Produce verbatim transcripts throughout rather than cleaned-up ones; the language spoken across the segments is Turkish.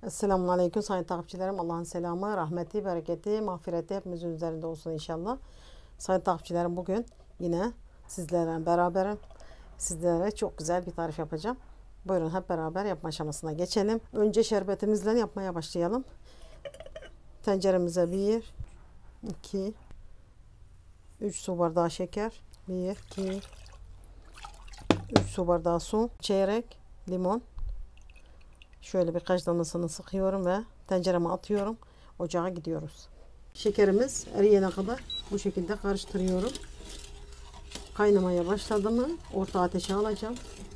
Esselamun Aleyküm sayın takipçilerim. Allah'ın selamı, rahmeti, bereketi, mağfireti hepimizin üzerinde olsun inşallah. Sayın takipçilerim, bugün yine sizlerle beraberim. Sizlere çok güzel bir tarif yapacağım. Buyurun hep beraber yapma aşamasına geçelim. Önce şerbetimizle yapmaya başlayalım. Tenceremize bir, iki, üç su bardağı şeker. bir, iki, üç su bardağı su. Çeyrek limon. Şöyle birkaç damlasını sıkıyorum ve tencereme atıyorum. Ocağa gidiyoruz. Şekerimiz eriyene kadar bu şekilde karıştırıyorum. Kaynamaya başladı mı orta ateşe alacağım.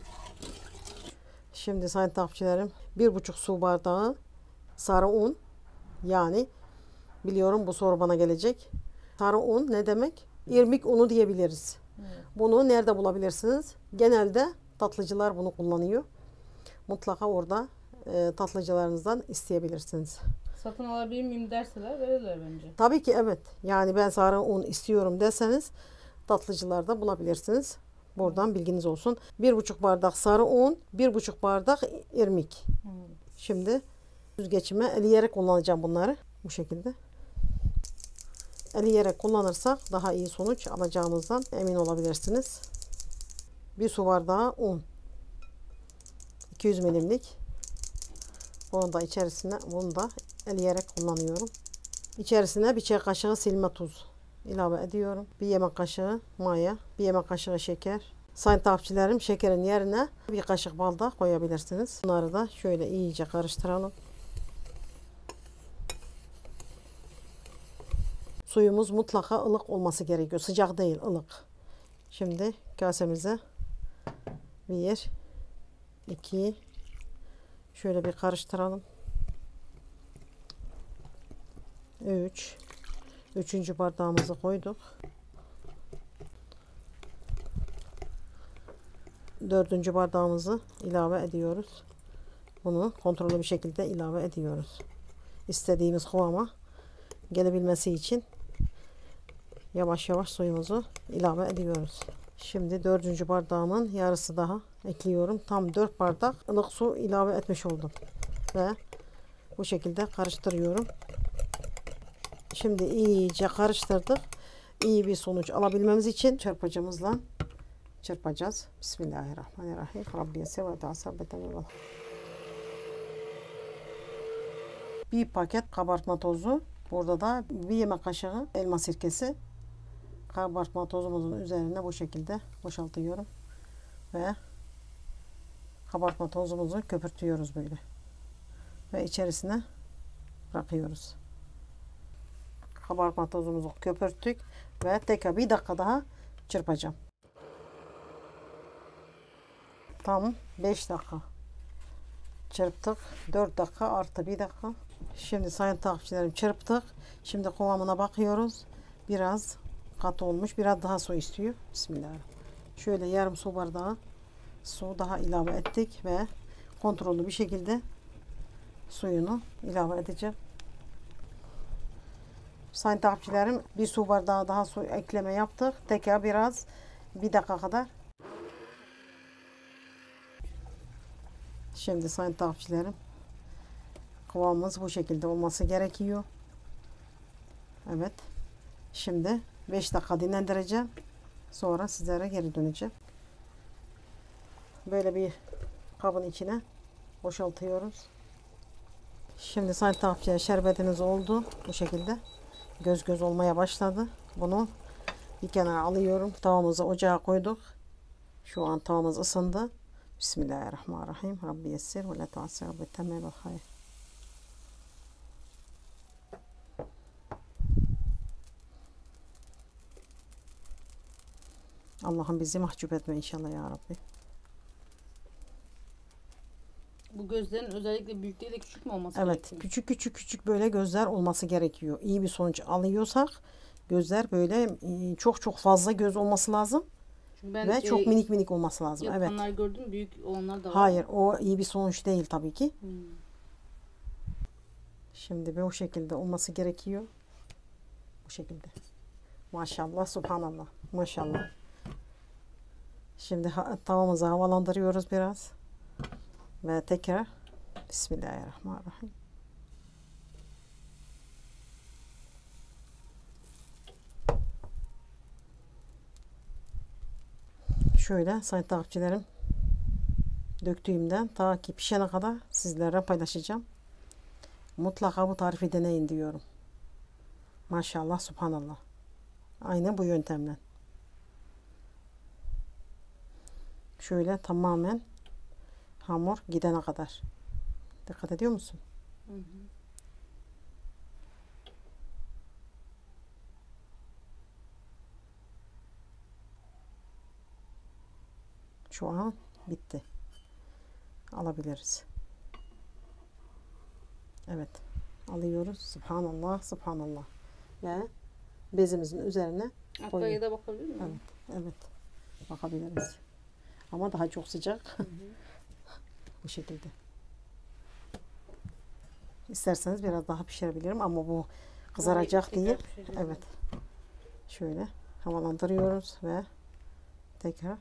Şimdi sayın takipçilerim, bir buçuk su bardağı sarı un, yani biliyorum bu soru bana gelecek. Sarı un ne demek? İrmik unu diyebiliriz. Evet. Bunu nerede bulabilirsiniz? Genelde tatlıcılar bunu kullanıyor. Mutlaka orada e, tatlıcılarınızdan isteyebilirsiniz. Satın alabilir miyim derseler verirler bence. Tabii ki evet. Yani ben sarı un istiyorum deseniz tatlıcılarda bulabilirsiniz. Buradan hmm. bilginiz olsun. Bir buçuk bardak sarı un, bir buçuk bardak irmik. Hmm. Şimdi süzgeçime eleyerek kullanacağım bunları. Bu şekilde. Eleyerek kullanırsak daha iyi sonuç alacağımızdan emin olabilirsiniz. Bir su bardağı un. iki yüz milimlik. Bunu da içerisine, bunu da eleyerek kullanıyorum. İçerisine bir çay kaşığı silme tuz ilave ediyorum. Bir yemek kaşığı maya, bir yemek kaşığı şeker. Sayın takipçilerim, şekerin yerine bir kaşık bal da koyabilirsiniz. Bunları da şöyle iyice karıştıralım. Suyumuz mutlaka ılık olması gerekiyor. Sıcak değil, ılık. Şimdi kasemize bir, iki, şöyle bir karıştıralım. üç. Üçüncü bardağımızı koyduk. Dördüncü bardağımızı ilave ediyoruz. Bunu kontrollü bir şekilde ilave ediyoruz. İstediğimiz kıvama gelebilmesi için yavaş yavaş suyumuzu ilave ediyoruz. Şimdi dördüncü bardağımın yarısı daha ekliyorum. Tam dört bardak ılık su ilave etmiş oldum. Ve bu şekilde karıştırıyorum. Şimdi iyice karıştırdık. İyi bir sonuç alabilmemiz için çırpıcımızla çırpacağız. Bismillahirrahmanirrahim. Rabbiye sevet asabeten ve bir paket kabartma tozu. Burada da bir yemek kaşığı elma sirkesi. Kabartma tozumuzun üzerine bu şekilde boşaltıyorum. Ve kabartma tozumuzu köpürtüyoruz böyle. Ve içerisine bırakıyoruz. Kabartma tozumuzu köpürttük ve tekrar bir dakika daha çırpacağım. Tam beş dakika çırptık. dört dakika artı bir dakika. Şimdi sayın takipçilerim, çırptık. Şimdi kıvamına bakıyoruz. Biraz katı olmuş. Biraz daha su istiyor. Bismillahirrahmanirrahim. Şöyle yarım su bardağı su daha ilave ettik ve kontrollü bir şekilde suyunu ilave edeceğim. Sayın takipçilerim, bir su bardağı daha su ekleme yaptık. Tekrar biraz bir dakika kadar. Şimdi sayın takipçilerim, kıvamımız bu şekilde olması gerekiyor. Evet. Şimdi beş dakika dinlendireceğim. Sonra sizlere geri döneceğim. Böyle bir kabın içine boşaltıyoruz. Şimdi sayın takipçiler, şerbetimiz oldu. Bu şekilde göz göz olmaya başladı. Bunu bir kenara alıyorum. Tavamızı ocağa koyduk. Şu an tavamız ısındı. Bismillahirrahmanirrahim. Rabbi yessir ve la tuassir ve temel ve hayır. Allah'ım bizi mahcup etme inşallah ya Rabbi. Bu gözlerin özellikle büyük değil de küçük mü olması evet, gerekiyor? Evet, küçük küçük küçük böyle gözler olması gerekiyor. İyi bir sonuç alıyorsak gözler böyle çok çok fazla göz olması lazım. Ben, ve çok e, minik minik olması lazım. Evet. Onlar gördüm, büyük olanlar da var. Hayır, o iyi bir sonuç değil tabii ki. Hmm. Şimdi bu şekilde olması gerekiyor. Bu şekilde. Maşallah, subhanallah. Maşallah. Şimdi tavamızı havalandırıyoruz biraz. Ve tekrar Bismillahirrahmanirrahim. Şöyle sayın takipçilerim, döktüğümden ta ki pişene kadar sizlerle paylaşacağım. Mutlaka bu tarifi deneyin diyorum. Maşallah, subhanallah. Aynen bu yöntemle. Şöyle tamamen hamur gidene kadar. Dikkat ediyor musun? Hı hı. Şu an bitti. Alabiliriz. Evet. Alıyoruz. Subhanallah, subhanallah. Ve bezimizin üzerine Arkaya da bakabilir miyim? Evet, evet. Bakabiliriz. Ama daha çok sıcak. Hı hı. Bu şekilde. İsterseniz biraz daha pişirebilirim ama bu kızaracak Tekrar değil. pişireceğiz. Evet. Şöyle havalandırıyoruz ve tekrar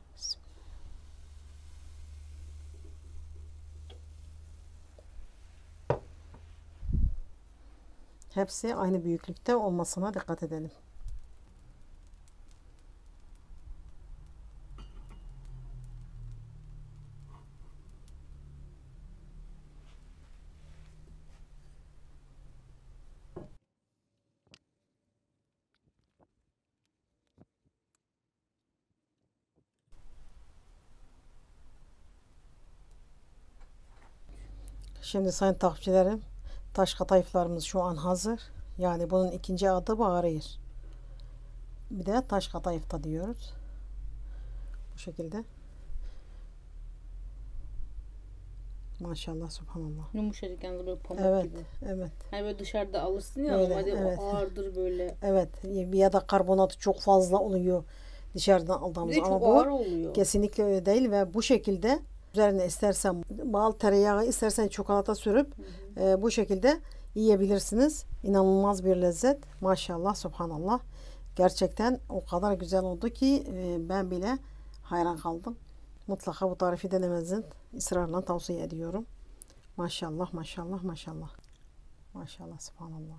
hepsi aynı büyüklükte olmasına dikkat edelim. Şimdi sayın takipçilerim, taş kadayıflarımız şu an hazır. Yani bunun ikinci adı bağırır. Bir de taş kadayıf da diyoruz. Bu şekilde. Maşallah, subhanallah. Yumuşacık yani böyle pamuk Evet, gibi. evet. Hani böyle dışarıda alırsın ya, Öyle, normalde evet. o ağırdır böyle. Evet, ya da karbonatı çok fazla oluyor dışarıdan Bir aldığımız de çok ama bu ağır oluyor. kesinlikle öyle değil ve bu şekilde üzerine istersen bal, tereyağı, istersen çikolata sürüp Hı hı. e, bu şekilde yiyebilirsiniz. İnanılmaz bir lezzet. Maşallah, subhanallah. Gerçekten o kadar güzel oldu ki e, ben bile hayran kaldım. Mutlaka bu tarifi denemenizi ısrarla tavsiye ediyorum. Maşallah, maşallah, maşallah. Maşallah, subhanallah.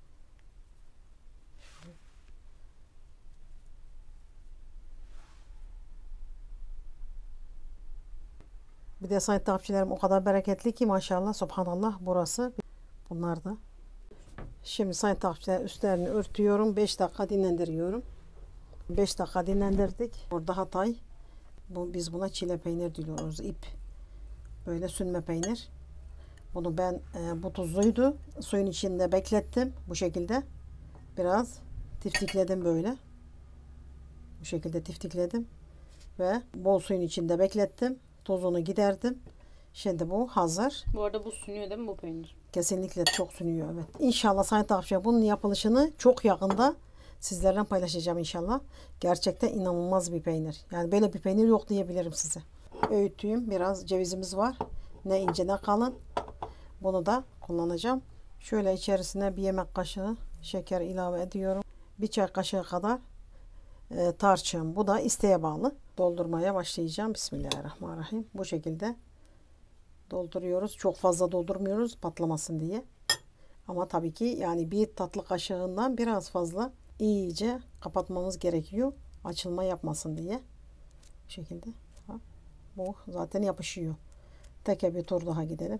Bir de sayın takipçilerim o kadar bereketli ki maşallah, subhanallah burası. Bunlar da. Şimdi sayın takipçiler üstlerini örtüyorum. beş dakika dinlendiriyorum. beş dakika dinlendirdik. Burada Hatay. Bu, biz buna çile peynir diyoruz. İp. Böyle sünme peynir. Bunu ben e, bu tuzluydu. Suyun içinde beklettim. Bu şekilde. Biraz tiftikledim böyle. Bu şekilde tiftikledim. Ve bol suyun içinde beklettim. Tozunu giderdim. Şimdi bu hazır. Bu arada bu sünüyor değil mi bu peynir? Kesinlikle çok sünüyor, evet. İnşallah sayın takipçiler bunun yapılışını çok yakında sizlerle paylaşacağım inşallah. Gerçekten inanılmaz bir peynir. Yani böyle bir peynir yok diyebilirim size. Öğüttüğüm biraz cevizimiz var. Ne ince ne kalın. Bunu da kullanacağım. Şöyle içerisine bir yemek kaşığı şeker ilave ediyorum. Bir çay kaşığı kadar e, tarçın. Bu da isteğe bağlı. Doldurmaya başlayacağım. Bismillahirrahmanirrahim. Bu şekilde dolduruyoruz. Çok fazla doldurmuyoruz patlamasın diye. Ama tabii ki yani bir tatlı kaşığından biraz fazla iyice kapatmamız gerekiyor. Açılma yapmasın diye. Bu şekilde. Ha, bu zaten yapışıyor. Teke bir tur daha gidelim.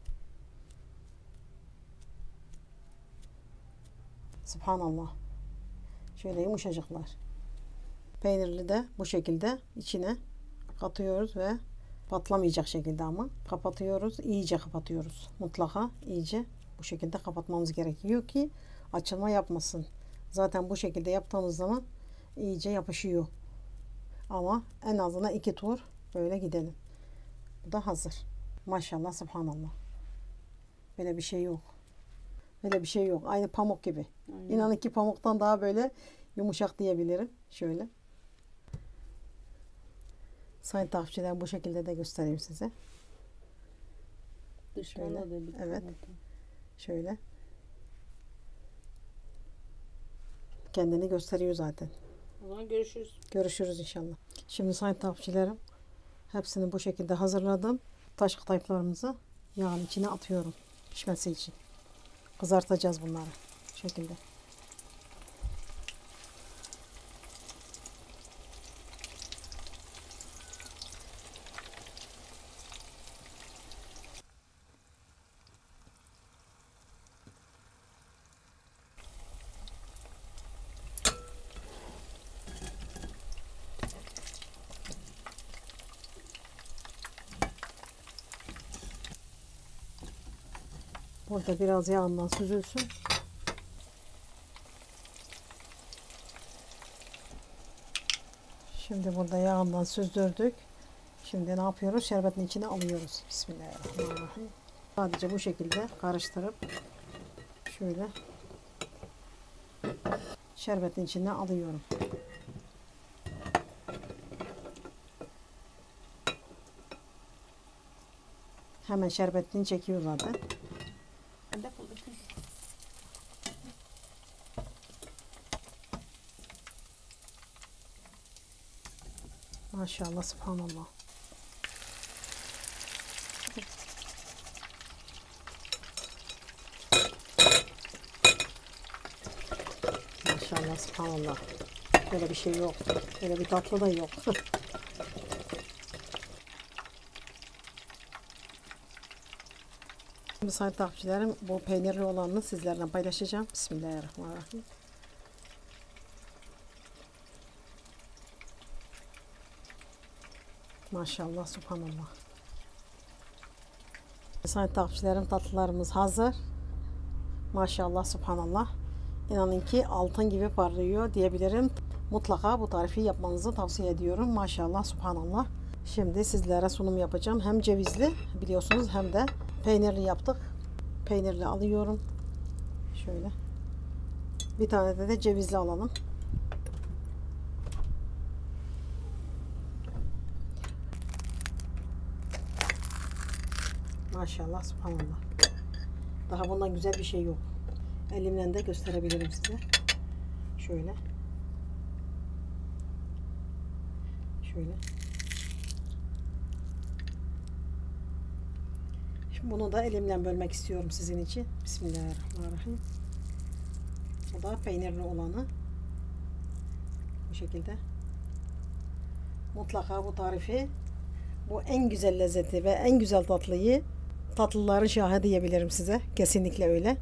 Subhanallah. Şöyle yumuşacıklar. Peynirli de bu şekilde içine katıyoruz ve patlamayacak şekilde ama kapatıyoruz. İyice kapatıyoruz. Mutlaka iyice bu şekilde kapatmamız gerekiyor ki açılma yapmasın. Zaten bu şekilde yaptığımız zaman iyice yapışıyor. Ama en azından iki tur böyle gidelim. Bu da hazır. Maşallah, subhanallah. Böyle bir şey yok. Böyle bir şey yok. Aynı pamuk gibi. Aynen. İnanın ki pamuktan daha böyle yumuşak diyebilirim. Şöyle. Sayın takipçiler bu şekilde de göstereyim size. Dışarıda Şöyle, da bir evet. zaten. Şöyle. Kendini gösteriyor zaten. O zaman görüşürüz. Görüşürüz inşallah. Şimdi sayın takipçilerim hepsini bu şekilde hazırladım. Taş kadayıflarımızı yağın içine atıyorum pişmesi için. Kızartacağız bunları bu şekilde. Burada biraz yağından süzülsün. Şimdi burada yağından süzdürdük. Şimdi ne yapıyoruz? Şerbetin içine alıyoruz. Bismillahirrahmanirrahim. Sadece bu şekilde karıştırıp şöyle şerbetin içine alıyorum. Hemen şerbetini çekiyor zaten. Maşallah, subhanallah. Maşallah, subhanallah. Böyle bir şey yok. Böyle bir tatlı da yok. Şimdi sayın takipçilerim, bu peynirli olanını sizlerle paylaşacağım. Bismillahirrahmanirrahim. Maşallah, subhanallah. Sayın takipçilerim, tatlılarımız hazır. Maşallah, subhanallah. İnanın ki altın gibi parlıyor diyebilirim. Mutlaka bu tarifi yapmanızı tavsiye ediyorum. Maşallah, subhanallah. Şimdi sizlere sunum yapacağım. Hem cevizli biliyorsunuz hem de peynirli yaptık. Peynirli alıyorum. Şöyle. Bir tane de, de cevizli alalım. Maşallah, subhanallah. Daha bundan güzel bir şey yok. Elimle de gösterebilirim size. Şöyle. Şöyle. Şimdi bunu da elimle bölmek istiyorum sizin için. Bismillahirrahmanirrahim. Bu da peynirli olanı. Bu şekilde. Mutlaka bu tarifi, bu en güzel lezzeti ve en güzel tatlıyı tatlıların şahı diyebilirim size. Kesinlikle öyle.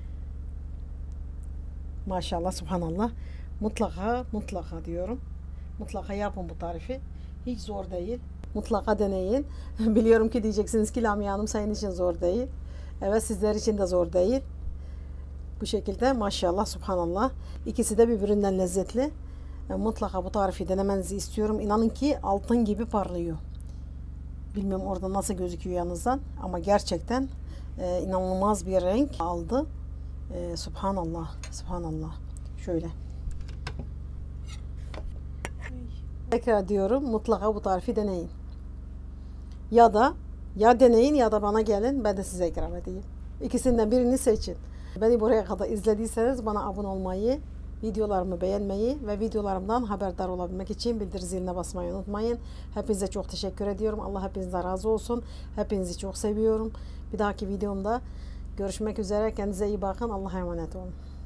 Maşallah, subhanallah. Mutlaka, mutlaka diyorum. Mutlaka yapın bu tarifi. Hiç zor değil. Mutlaka deneyin. Biliyorum ki diyeceksiniz ki Lamia Hanım senin için zor değil. Evet, sizler için de zor değil. Bu şekilde maşallah, subhanallah. İkisi de birbirinden lezzetli. Mutlaka bu tarifi denemenizi istiyorum. İnanın ki altın gibi parlıyor. Bilmiyorum orada nasıl gözüküyor yanınızdan ama gerçekten e, inanılmaz bir renk aldı. E, subhanallah, subhanallah. Şöyle. Tekrar diyorum, mutlaka bu tarifi deneyin. Ya da ya deneyin ya da bana gelin, ben de size ikram edeyim. İkisinden birini seçin. Beni buraya kadar izlediyseniz bana abone olmayı, videolarımı beğenmeyi ve videolarımdan haberdar olabilmek için bildirim ziline basmayı unutmayın. Hepinize çok teşekkür ediyorum. Allah hepinizden razı olsun. Hepinizi çok seviyorum. Bir dahaki videomda görüşmek üzere. Kendinize iyi bakın. Allah'a emanet olun.